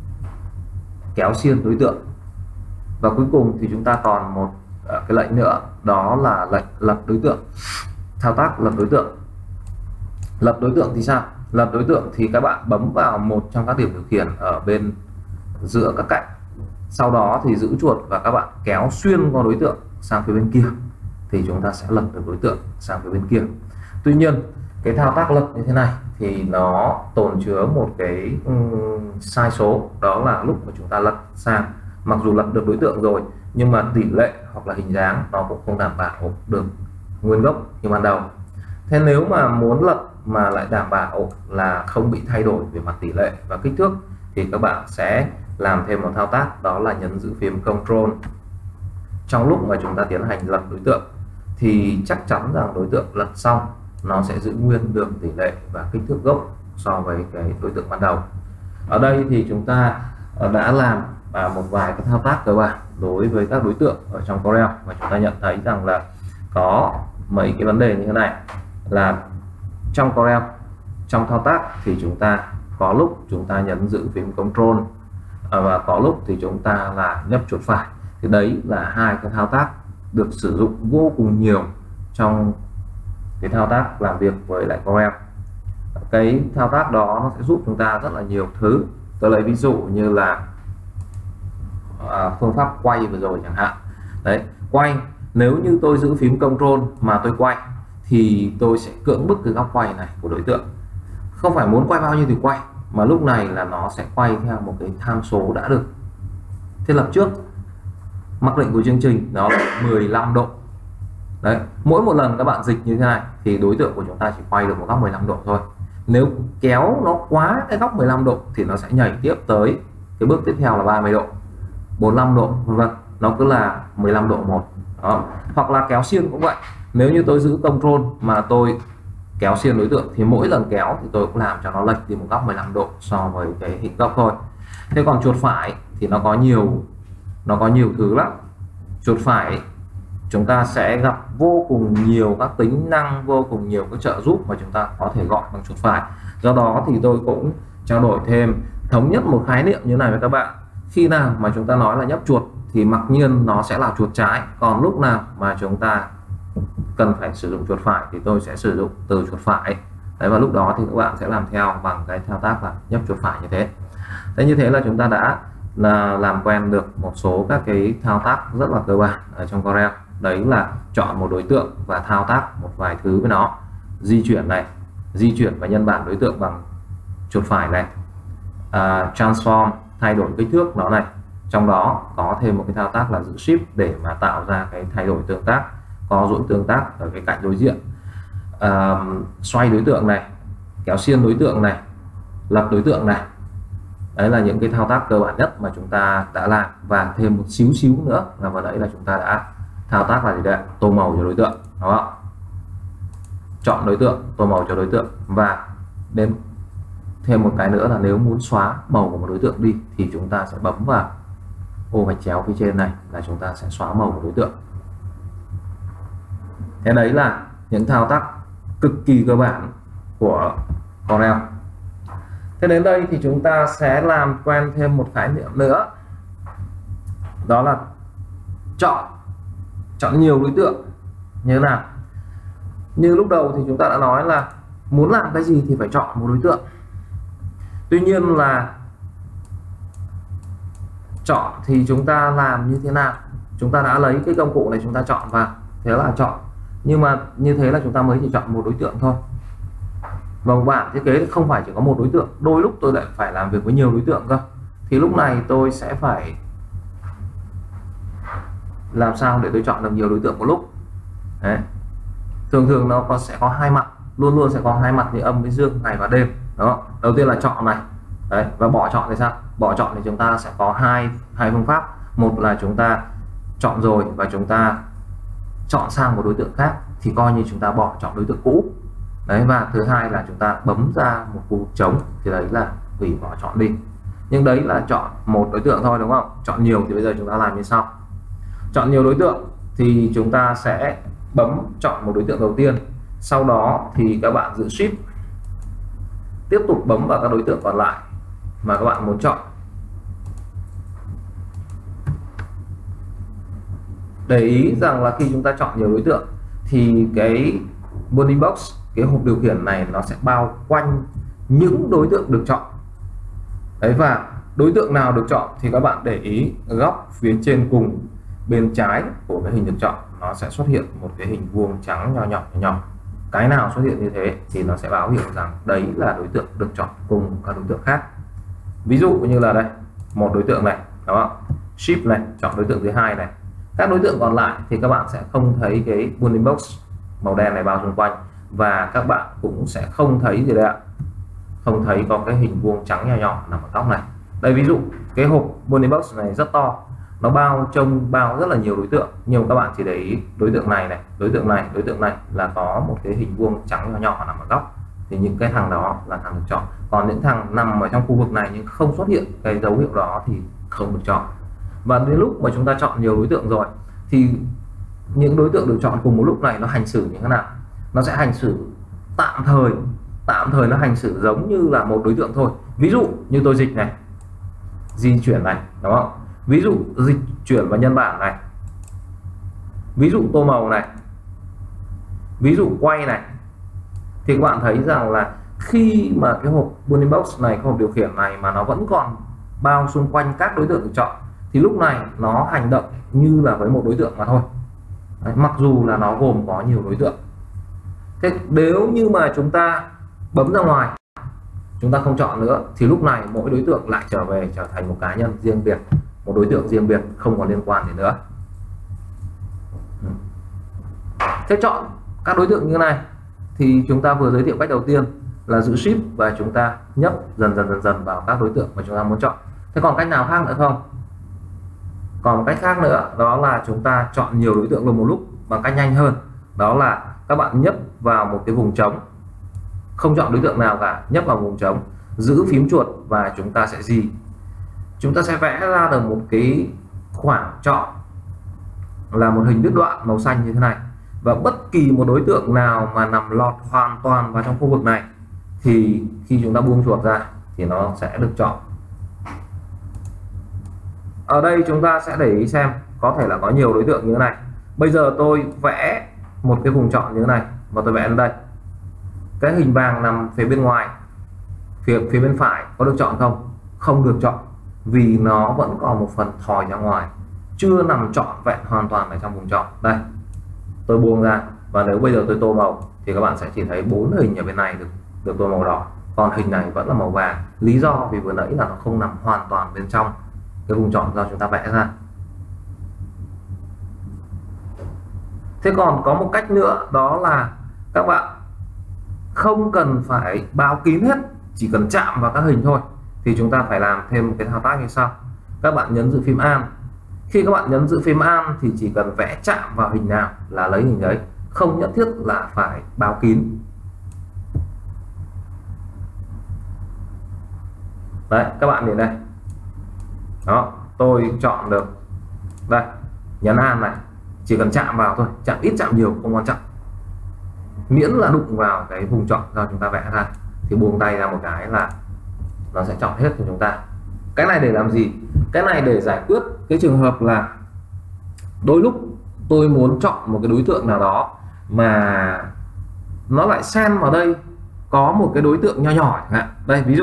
kéo xiên đối tượng. Và cuối cùng thì chúng ta còn một cái lệnh nữa, đó là lệnh lật đối tượng. Thao tác lật đối tượng. Lật đối tượng thì sao? Lật đối tượng thì các bạn bấm vào một trong các điểm điều khiển ở bên giữa các cạnh, sau đó thì giữ chuột và các bạn kéo xuyên qua đối tượng sang phía bên kia, thì chúng ta sẽ lật được đối tượng sang phía bên kia. Tuy nhiên cái thao tác lật như thế này thì nó tồn chứa một cái sai số, đó là lúc mà chúng ta lật sang, mặc dù lật được đối tượng rồi nhưng mà tỷ lệ hoặc là hình dáng nó cũng không đảm bảo được nguyên gốc như ban đầu. Thế nếu mà muốn lật mà lại đảm bảo là không bị thay đổi về mặt tỷ lệ và kích thước thì các bạn sẽ làm thêm một thao tác, đó là nhấn giữ phím Control. Trong lúc mà chúng ta tiến hành lật đối tượng thì chắc chắn rằng đối tượng lật xong nó sẽ giữ nguyên được tỷ lệ và kích thước gốc so với cái đối tượng ban đầu. Ở đây thì chúng ta đã làm một vài cái thao tác cơ bản đối với các đối tượng ở trong Corel, và chúng ta nhận thấy rằng là có mấy cái vấn đề như thế này, là trong Corel, trong thao tác thì chúng ta có lúc chúng ta nhấn giữ phím Control và có lúc thì chúng ta là nhấp chuột phải. Thì đấy là hai cái thao tác được sử dụng vô cùng nhiều trong cái thao tác làm việc với lại Corel. Cái thao tác đó nó sẽ giúp chúng ta rất là nhiều thứ. Tôi lấy ví dụ như là phương pháp quay vừa rồi chẳng hạn. Đấy, quay, nếu như tôi giữ phím Control mà tôi quay thì tôi sẽ cưỡng bức cái góc quay này của đối tượng. Không phải muốn quay bao nhiêu thì quay, mà lúc này là nó sẽ quay theo một cái tham số đã được thiết lập trước. Mặc định của chương trình đó là 15 độ. Đấy, mỗi một lần các bạn dịch như thế này thì đối tượng của chúng ta chỉ quay được một góc 15 độ thôi. Nếu kéo nó quá cái góc 15 độ thì nó sẽ nhảy tiếp tới cái bước tiếp theo là 30 độ, 45 độ, vân vân. Nó cứ là 15 độ một. Đó. Hoặc là kéo xiên cũng vậy. Nếu như tôi giữ Control mà tôi kéo xiên đối tượng thì mỗi lần kéo thì tôi cũng làm cho nó lệch đi một góc 15 độ so với cái hình góc thôi. Thế còn chuột phải thì nó có nhiều thứ lắm. Chuột phải chúng ta sẽ gặp vô cùng nhiều các tính năng, vô cùng nhiều cái trợ giúp mà chúng ta có thể gọi bằng chuột phải. Do đó thì tôi cũng trao đổi thêm, thống nhất một khái niệm như này với các bạn. Khi nào mà chúng ta nói là nhấp chuột thì mặc nhiên nó sẽ là chuột trái, còn lúc nào mà chúng ta cần phải sử dụng chuột phải thì tôi sẽ sử dụng từ chuột phải. Đấy, và lúc đó thì các bạn sẽ làm theo bằng cái thao tác là nhấp chuột phải như thế. Thế như thế là chúng ta đã làm quen được một số các cái thao tác rất là cơ bản ở trong Corel. Đấy là chọn một đối tượng và thao tác một vài thứ với nó, di chuyển và nhân bản đối tượng bằng chuột phải này, transform, thay đổi kích thước nó này. Trong đó có thêm một cái thao tác là giữ shift để mà tạo ra cái thay đổi tương tác, có duỗi tương tác ở cái cạnh đối diện, xoay đối tượng này, kéo xiên đối tượng này, lật đối tượng này. Đấy là những cái thao tác cơ bản nhất mà chúng ta đã làm, và thêm một xíu nữa là vào đấy là chúng ta đã thao tác là gì đấy, tô màu cho đối tượng, đúng không? Chọn đối tượng, tô màu cho đối tượng, và đến thêm một cái nữa là nếu muốn xóa màu của một đối tượng đi thì chúng ta sẽ bấm vào ô gạch chéo phía trên này là chúng ta sẽ xóa màu của đối tượng. Thế đấy là những thao tác cực kỳ cơ bản của Corel. Thế đến đây thì chúng ta sẽ làm quen thêm một khái niệm nữa, đó là chọn nhiều đối tượng như thế nào. Như lúc đầu thì chúng ta đã nói là muốn làm cái gì thì phải chọn một đối tượng. Tuy nhiên là chọn thì chúng ta làm như thế nào? Chúng ta đã lấy cái công cụ này chúng ta chọn vào, thế là chọn. Nhưng mà như thế là chúng ta mới chỉ chọn một đối tượng thôi. Và bản thiết kế không phải chỉ có một đối tượng, đôi lúc tôi lại phải làm việc với nhiều đối tượng cơ. Thì lúc này tôi sẽ phải làm sao để tôi chọn được nhiều đối tượng một lúc. Đấy. Thường nó sẽ có hai mặt, luôn sẽ có hai mặt như âm với dương, ngày và đêm. Đó, đầu tiên là chọn này. Đấy, và bỏ chọn thì sao? Bỏ chọn thì chúng ta sẽ có hai phương pháp. Một là chúng ta chọn rồi và chúng ta chọn sang một đối tượng khác thì coi như chúng ta bỏ chọn đối tượng cũ. Đấy, và thứ hai là chúng ta bấm ra một cú trống thì đấy là hủy bỏ chọn đi. Nhưng đấy là chọn một đối tượng thôi, đúng không? Chọn nhiều thì bây giờ chúng ta làm như sau. Chọn nhiều đối tượng thì chúng ta sẽ bấm chọn một đối tượng đầu tiên, sau đó thì các bạn giữ Shift, tiếp tục bấm vào các đối tượng còn lại mà các bạn muốn chọn. Để ý rằng là khi chúng ta chọn nhiều đối tượng thì cái bounding box, cái hộp điều khiển này nó sẽ bao quanh những đối tượng được chọn. Đấy, và đối tượng nào được chọn thì các bạn để ý góc phía trên cùng bên trái của cái hình được chọn nó sẽ xuất hiện một cái hình vuông trắng nhỏ. Cái nào xuất hiện như thế thì nó sẽ báo hiệu rằng đấy là đối tượng được chọn cùng các đối tượng khác. Ví dụ như là đây, một đối tượng này, đó, Shift này, chọn đối tượng thứ hai này. Các đối tượng còn lại thì các bạn sẽ không thấy cái bounding box màu đen này bao xung quanh, và các bạn cũng sẽ không thấy gì đây ạ, không thấy có cái hình vuông trắng nhỏ nằm ở góc này. Đây, ví dụ cái hộp bounding box này rất to, nó bao rất là nhiều đối tượng, nhưng các bạn chỉ để ý đối tượng này, đối tượng này là có một cái hình vuông trắng nhỏ nằm ở góc, thì những cái thằng đó là thằng được chọn. Còn những thằng nằm ở trong khu vực này nhưng không xuất hiện cái dấu hiệu đó thì không được chọn. Và đến lúc mà chúng ta chọn nhiều đối tượng rồi thì những đối tượng được chọn cùng một lúc này nó hành xử như thế nào? Nó sẽ hành xử tạm thời nó hành xử giống như là một đối tượng thôi. Ví dụ như tôi dịch này, di chuyển này, đúng không? Ví dụ dịch chuyển vào nhân bản này, ví dụ tô màu này, ví dụ quay này, thì các bạn thấy rằng là khi mà cái hộp bounding box này, cái hộp điều khiển này mà nó vẫn còn bao xung quanh các đối tượng được chọn thì lúc này nó hành động như là với một đối tượng mà thôi. Đấy, mặc dù là nó gồm có nhiều đối tượng. Thế nếu như mà chúng ta bấm ra ngoài, chúng ta không chọn nữa thì lúc này mỗi đối tượng lại trở thành một cá nhân riêng biệt, một đối tượng riêng biệt, không còn liên quan gì nữa. Thế chọn các đối tượng như thế này thì chúng ta vừa giới thiệu cách đầu tiên là giữ Shift và chúng ta nhấp dần vào các đối tượng mà chúng ta muốn chọn. Thế còn cách nào khác nữa không? Còn một cách khác nữa, đó là chúng ta chọn nhiều đối tượng cùng một lúc bằng cách nhanh hơn. Đó là các bạn nhấp vào một cái vùng trống, không chọn đối tượng nào cả, nhấp vào vùng trống, giữ phím chuột và chúng ta sẽ chúng ta sẽ vẽ ra được một cái khoảng chọn là một hình đứt đoạn màu xanh như thế này, và bất kỳ một đối tượng nào mà nằm lọt hoàn toàn vào trong khu vực này thì khi chúng ta buông chuột ra thì nó sẽ được chọn. Ở đây chúng ta sẽ để ý xem có thể là có nhiều đối tượng như thế này. Bây giờ tôi vẽ một cái vùng chọn như thế này và tôi vẽ lên đây. Cái hình vàng nằm phía bên ngoài, phía bên phải có được chọn không? Không được chọn, vì nó vẫn còn một phần thòi ra ngoài, chưa nằm trọn vẹn hoàn toàn ở trong vùng chọn. Đây, tôi buông ra và nếu bây giờ tôi tô màu thì các bạn sẽ chỉ thấy 4 hình ở bên này được tô màu đỏ, còn hình này vẫn là màu vàng. Lý do vì vừa nãy là nó không nằm hoàn toàn bên trong cái vùng chọn do chúng ta vẽ ra. Thế còn có một cách nữa, đó là các bạn không cần phải bao kín hết, chỉ cần chạm vào các hình thôi, thì chúng ta phải làm thêm một cái thao tác như sau. Các bạn nhấn giữ phím Alt. Khi các bạn nhấn giữ phím Alt thì chỉ cần vẽ chạm vào hình nào là lấy hình đấy, không nhất thiết là phải bao kín. Đấy, các bạn nhìn đây. Đó, tôi chọn được đây, nhấn Alt này, chỉ cần chạm vào thôi, chạm ít chạm nhiều không quan trọng, miễn là đụng vào cái vùng chọn do chúng ta vẽ ra thì buông tay ra một cái là nó sẽ chọn hết cho chúng ta. Cái này để làm gì? Cái này để giải quyết cái trường hợp là đôi lúc tôi muốn chọn một cái đối tượng nào đó mà nó lại xen vào đây có một cái đối tượng nho nhỏ chẳng hạn. Đây ví dụ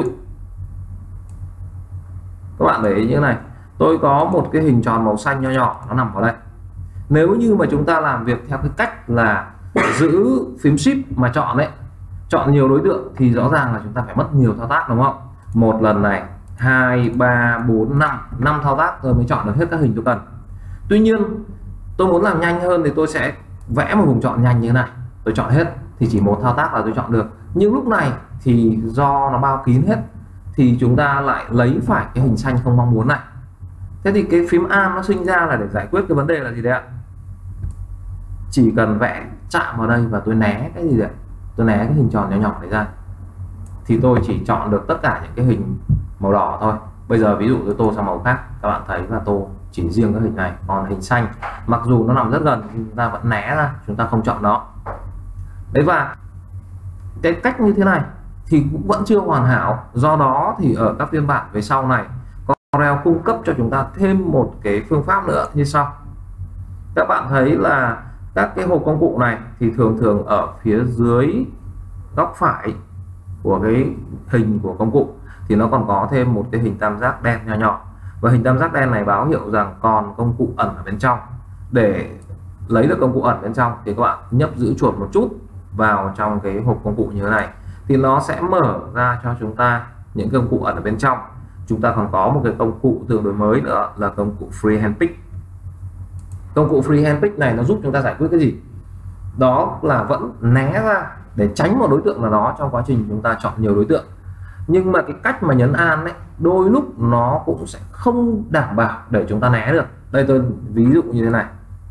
các bạn để ý như thế này, tôi có một cái hình tròn màu xanh nho nhỏ nó nằm vào đây. Nếu như mà chúng ta làm việc theo cái cách là giữ phím Shift mà chọn đấy, chọn nhiều đối tượng thì rõ ràng là chúng ta phải mất nhiều thao tác, đúng không? Một lần này 2 3 4 5 thao tác rồi mới chọn được hết các hình tôi cần. Tuy nhiên tôi muốn làm nhanh hơn thì tôi sẽ vẽ một vùng chọn nhanh như thế này, tôi chọn hết thì chỉ một thao tác là tôi chọn được. Nhưng lúc này thì do nó bao kín hết thì chúng ta lại lấy phải cái hình xanh không mong muốn này. Thế thì cái phím Alt nó sinh ra là để giải quyết cái vấn đề là gì đấy ạ? Chỉ cần vẽ chạm vào đây và tôi né cái gì đấy, tôi né cái hình tròn nhỏ nhỏ này ra thì tôi chỉ chọn được tất cả những cái hình màu đỏ thôi. Bây giờ ví dụ tôi tô sang màu khác, các bạn thấy là tô chỉ riêng cái hình này, còn hình xanh mặc dù nó nằm rất gần thì chúng ta vẫn né ra, chúng ta không chọn nó đấy. Và cái cách như thế này thì cũng vẫn chưa hoàn hảo, do đó thì ở các phiên bản về sau này Corel cung cấp cho chúng ta thêm một cái phương pháp nữa như sau. Các bạn thấy là các cái hộp công cụ này thì thường ở phía dưới góc phải của cái hình của công cụ thì nó còn có thêm một cái hình tam giác đen nhỏ nhỏ, và hình tam giác đen này báo hiệu rằng còn công cụ ẩn ở bên trong. Để lấy được công cụ ẩn bên trong thì các bạn nhấp giữ chuột một chút vào trong cái hộp công cụ như thế này thì nó sẽ mở ra cho chúng ta những công cụ ẩn ở bên trong. Chúng ta còn có một cái công cụ tương đối mới nữa là công cụ Freehand Pick. Công cụ Freehand Pick này nó giúp chúng ta giải quyết cái gì? Đó là vẫn né ra để tránh một đối tượng nào đó trong quá trình chúng ta chọn nhiều đối tượng. Nhưng mà cái cách mà nhấn Alt ấy, đôi lúc nó cũng sẽ không đảm bảo để chúng ta né được. Đây tôi ví dụ như thế này.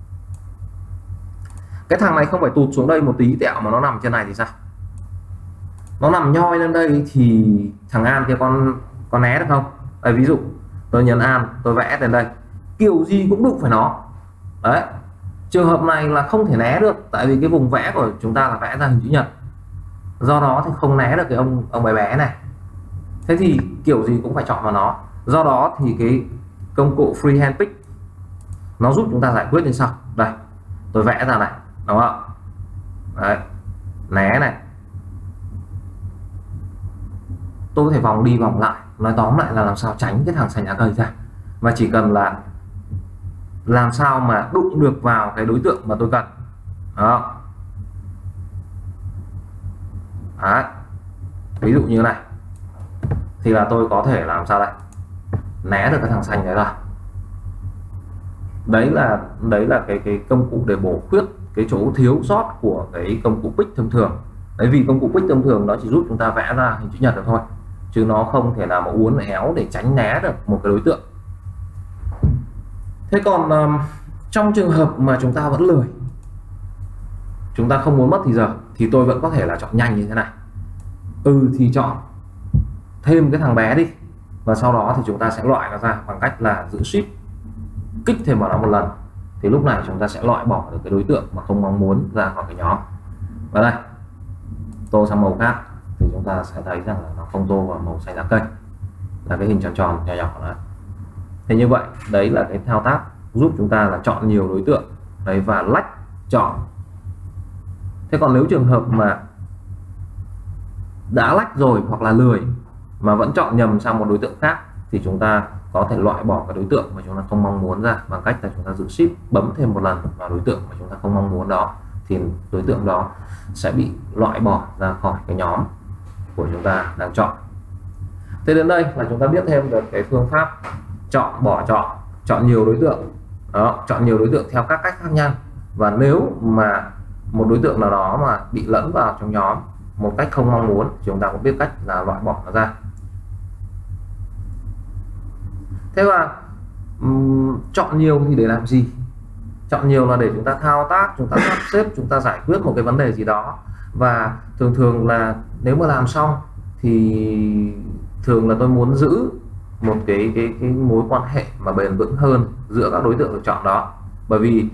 Cái thằng này không phải tụt xuống đây một tí tẹo mà nó nằm trên này thì sao? Nó nằm nhoi lên đây thì thằng Alt kia con né được không? Đây ví dụ tôi nhấn Alt, tôi vẽ lên đây, kiểu gì cũng đụng phải nó. Đấy, trường hợp này là không thể né được, tại vì cái vùng vẽ của chúng ta là vẽ ra hình chữ nhật, do đó thì không né được cái ông bé bé này. Thế thì kiểu gì cũng phải chọn vào nó, do đó thì cái công cụ Freehand Pick nó giúp chúng ta giải quyết như sau. Đây tôi vẽ ra này, đúng không? Đấy, né này, tôi có thể vòng đi vòng lại. Nói tóm lại là làm sao tránh cái thằng xanh lá cây ra, và chỉ cần là làm sao mà đụng được vào cái đối tượng mà tôi cần. Đó. Đấy. Ví dụ như này thì là tôi có thể làm sao đây, né được cái thằng xanh đấy rồi. Đấy là cái công cụ để bổ khuyết cái chỗ thiếu sót của cái công cụ Pick thông thường. Đấy, vì công cụ Pick thông thường nó chỉ giúp chúng ta vẽ ra hình chữ nhật được thôi, chứ nó không thể nào mà uốn éo để tránh né được một cái đối tượng. Thế còn trong trường hợp mà chúng ta vẫn lười, chúng ta không muốn mất thì giờ, thì tôi vẫn có thể là chọn nhanh như thế này. Thì chọn thêm cái thằng bé đi, và sau đó thì chúng ta sẽ loại nó ra bằng cách là giữ Shift kích thêm vào nó một lần, thì lúc này chúng ta sẽ loại bỏ được cái đối tượng mà không mong muốn ra khỏi cái nhóm. Và đây tô sang màu khác thì chúng ta sẽ thấy rằng là nó không tô vào màu xanh lá cây, là cái hình tròn tròn nhỏ nhỏ đó. Thế như vậy đấy là cái thao tác giúp chúng ta là chọn nhiều đối tượng đấy và lách chọn. Thế còn nếu trường hợp mà đã lách rồi hoặc là lười mà vẫn chọn nhầm sang một đối tượng khác thì chúng ta có thể loại bỏ cái đối tượng mà chúng ta không mong muốn ra bằng cách là chúng ta giữ Shift bấm thêm một lần vào đối tượng mà chúng ta không mong muốn đó, thì đối tượng đó sẽ bị loại bỏ ra khỏi cái nhóm của chúng ta đang chọn. Thế đến đây là chúng ta biết thêm được cái phương pháp chọn, bỏ chọn, chọn nhiều đối tượng. Đó, chọn nhiều đối tượng theo các cách khác nhau. Và nếu mà một đối tượng nào đó mà bị lẫn vào trong nhóm một cách không mong muốn, chúng ta cũng biết cách là loại bỏ nó ra. Thế và chọn nhiều thì để làm gì? Chọn nhiều là để chúng ta thao tác, chúng ta sắp xếp, chúng ta giải quyết một cái vấn đề gì đó. Và thường là nếu mà làm xong thì thường là tôi muốn giữ một cái mối quan hệ mà bền vững hơn giữa các đối tượng được chọn đó. Bởi vì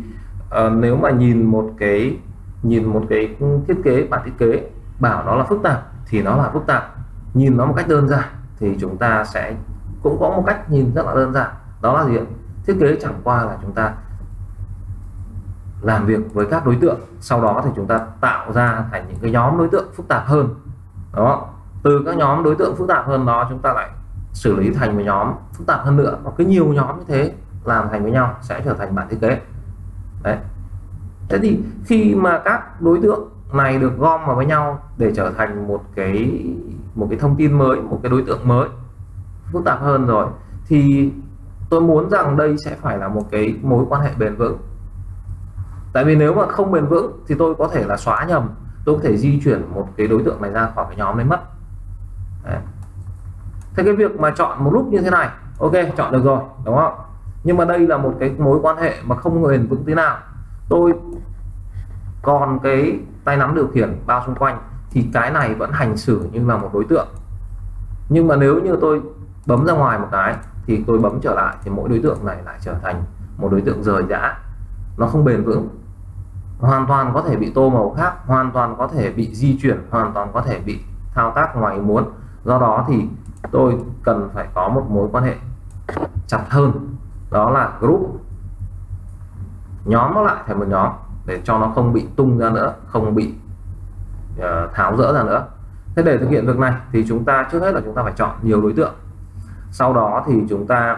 nếu mà nhìn một cái thiết kế, bản thiết kế bảo nó là phức tạp thì nó là phức tạp, nhìn nó một cách đơn giản thì chúng ta sẽ cũng có một cách nhìn rất là đơn giản, đó là gì ạ? Thiết kế chẳng qua là chúng ta làm việc với các đối tượng, sau đó thì chúng ta tạo ra thành những cái nhóm đối tượng phức tạp hơn đó, từ các nhóm đối tượng phức tạp hơn đó chúng ta lại xử lý thành một nhóm phức tạp hơn nữa, và cái nhiều nhóm như thế làm thành với nhau sẽ trở thành bản thiết kế đấy. Thế thì khi mà các đối tượng này được gom vào với nhau để trở thành một cái thông tin mới, một cái đối tượng mới phức tạp hơn rồi, thì tôi muốn rằng đây sẽ phải là một cái mối quan hệ bền vững. Tại vì nếu mà không bền vững thì tôi có thể là xóa nhầm, tôi có thể di chuyển một cái đối tượng này ra khỏi cái nhóm đấy mất đấy. Thế cái việc mà chọn một lúc như thế này, ok, chọn được rồi đúng không, nhưng mà đây là một cái mối quan hệ mà không bền vững thế nào. Tôi còn cái tay nắm điều khiển bao xung quanh thì cái này vẫn hành xử như là một đối tượng, nhưng mà nếu như tôi bấm ra ngoài một cái thì tôi bấm trở lại thì mỗi đối tượng này lại trở thành một đối tượng rời rã, nó không bền vững, hoàn toàn có thể bị tô màu khác, hoàn toàn có thể bị di chuyển, hoàn toàn có thể bị thao tác ngoài ý muốn. Do đó thì tôi cần phải có một mối quan hệ chặt hơn, đó là group, nhóm nó lại thành một nhóm để cho nó không bị tung ra nữa, không bị tháo rỡ ra nữa. Thế để thực hiện việc này thì chúng ta trước hết là chúng ta phải chọn nhiều đối tượng, sau đó thì chúng ta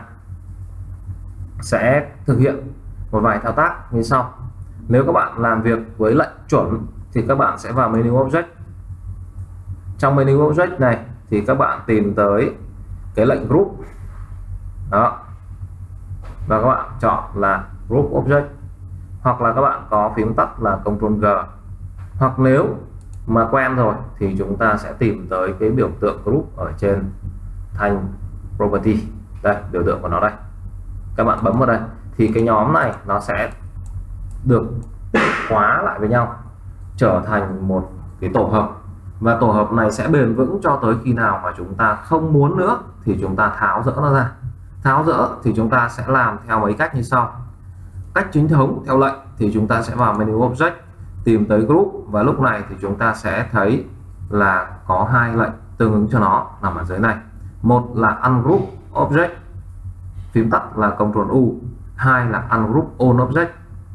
sẽ thực hiện một vài thao tác như sau. Nếu các bạn làm việc với lệnh chuẩn thì các bạn sẽ vào menu object. Trong menu object này thì các bạn tìm tới cái lệnh group đó, và các bạn chọn là group object, hoặc là các bạn có phím tắt là Ctrl G, hoặc nếu mà quen rồi thì chúng ta sẽ tìm tới cái biểu tượng group ở trên thanh property, đây biểu tượng của nó đây, các bạn bấm vào đây thì cái nhóm này nó sẽ được khóa lại với nhau trở thành một cái tổ hợp, và tổ hợp này sẽ bền vững cho tới khi nào mà chúng ta không muốn nữa thì chúng ta tháo rỡ nó ra. Tháo rỡ thì chúng ta sẽ làm theo mấy cách như sau. Cách chính thống theo lệnh thì chúng ta sẽ vào menu object, tìm tới group, và lúc này thì chúng ta sẽ thấy là có hai lệnh tương ứng cho nó nằm ở dưới này. Một là ungroup object, phím tắt là Ctrl U, hai là ungroup all object.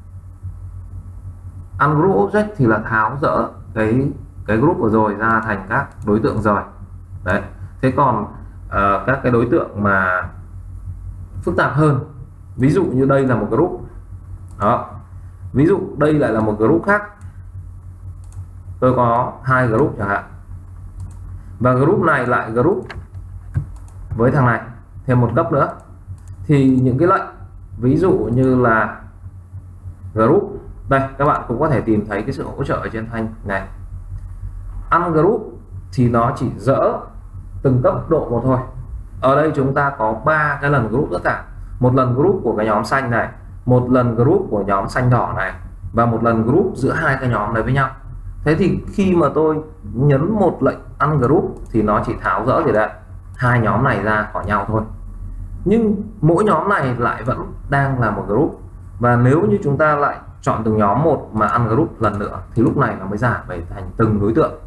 Ungroup object thì là tháo rỡ cái group vừa rồi ra thành các đối tượng rồi đấy. Thế còn các cái đối tượng mà phức tạp hơn, ví dụ như đây là một group đó, ví dụ đây lại là một group khác, tôi có hai group chẳng hạn, và group này lại group với thằng này thêm một cấp nữa, thì những cái lệnh ví dụ như là group, đây các bạn cũng có thể tìm thấy cái sự hỗ trợ ở trên thanh này. Ungroup thì nó chỉ dỡ từng cấp độ một thôi. Ở đây chúng ta có 3 cái lần group tất cả, một lần group của cái nhóm xanh này, một lần group của nhóm xanh đỏ này, và một lần group giữa hai cái nhóm này với nhau. Thế thì khi mà tôi nhấn một lệnh ungroup thì nó chỉ tháo rỡ gì đấy, hai nhóm này ra khỏi nhau thôi, nhưng mỗi nhóm này lại vẫn đang là một group. Và nếu như chúng ta lại chọn từng nhóm một mà ungroup lần nữa thì lúc này nó mới giảm về thành từng đối tượng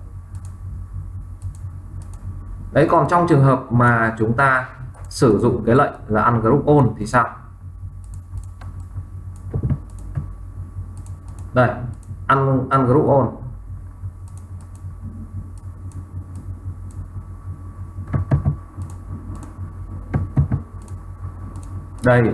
đấy. Còn trong trường hợp mà chúng ta sử dụng cái lệnh là ungroup all thì sao? Đây, ungroup all, đây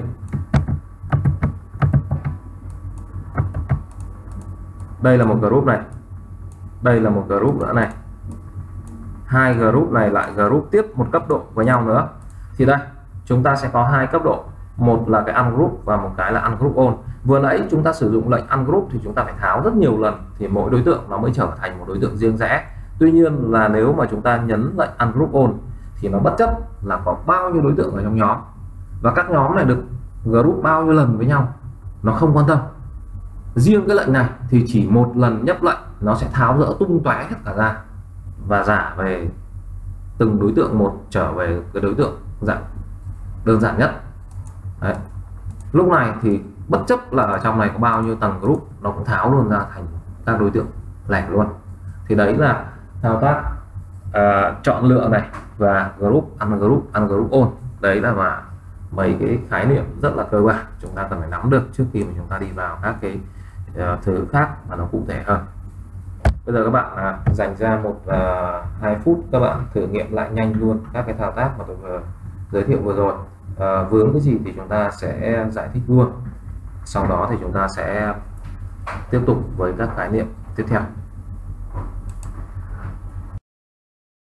đây là một group này, đây là một group nữa này, hai group này lại group tiếp một cấp độ với nhau nữa, thì đây chúng ta sẽ có hai cấp độ, một là cái ungroup và một cái là ungroup all. Vừa nãy chúng ta sử dụng lệnh ungroup thì chúng ta phải tháo rất nhiều lần thì mỗi đối tượng nó mới trở thành một đối tượng riêng rẽ. Tuy nhiên là nếu mà chúng ta nhấn lệnh ungroup all thì nó bất chấp là có bao nhiêu đối tượng ở trong nhóm, và các nhóm này được group bao nhiêu lần với nhau nó không quan tâm. Riêng cái lệnh này thì chỉ một lần nhấp lệnh nó sẽ tháo rỡ tung tóe hết cả ra và giả về từng đối tượng một, trở về cái đối tượng dạng đơn giản nhất đấy. Lúc này thì bất chấp là ở trong này có bao nhiêu tầng group nó cũng tháo luôn ra thành các đối tượng lẻ luôn. Thì đấy là thao tác chọn lựa này và group, ungroup all. Đấy là mà mấy cái khái niệm rất là cơ bản chúng ta cần phải nắm được trước khi mà chúng ta đi vào các cái thứ khác mà nó cụ thể hơn. Bây giờ các bạn dành ra 1-2 phút các bạn thử nghiệm lại nhanh luôn các cái thao tác mà tôi vừa giới thiệu vừa rồi. Vướng cái gì thì chúng ta sẽ giải thích luôn, sau đó thì chúng ta sẽ tiếp tục với các khái niệm tiếp theo.